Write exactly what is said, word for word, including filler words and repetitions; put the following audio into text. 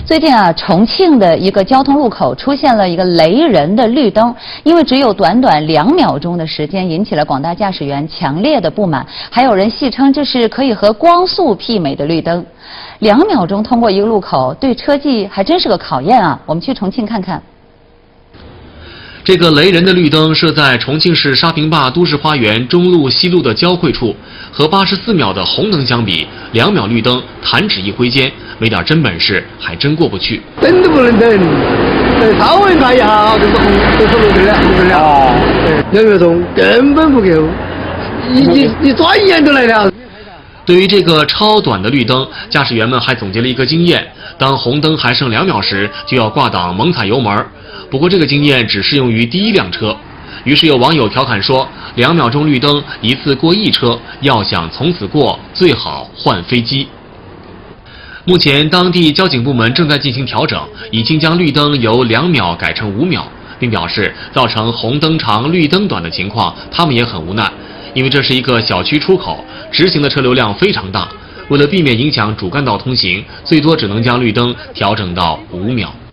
最近啊，重庆的一个交通路口出现了一个雷人的绿灯，因为只有短短两秒钟的时间，引起了广大驾驶员强烈的不满。还有人戏称这是可以和光速媲美的绿灯。两秒钟通过一个路口，对车技还真是个考验啊！我们去重庆看看。 这个雷人的绿灯设在重庆市沙坪坝都市花园中路西路的交汇处，和八十四秒的红灯相比，两秒绿灯弹指一挥间，没点真本事还真过不去。 灯都不能等，稍微慢一下就是红，就是绿灯了，绿灯了。两秒钟根本不够，一一一转眼就来了。 对于这个超短的绿灯，驾驶员们还总结了一个经验：当红灯还剩两秒时，就要挂档猛踩油门。不过这个经验只适用于第一辆车。于是有网友调侃说，两秒钟绿灯一次过一车，要想从此过，最好换飞机。目前当地交警部门正在进行调整，已经将绿灯由两秒改成五秒，并表示造成红灯长绿灯短的情况，他们也很无奈，因为这是一个小区出口，直行的车流量非常大，为了避免影响主干道通行，最多只能将绿灯调整到五秒。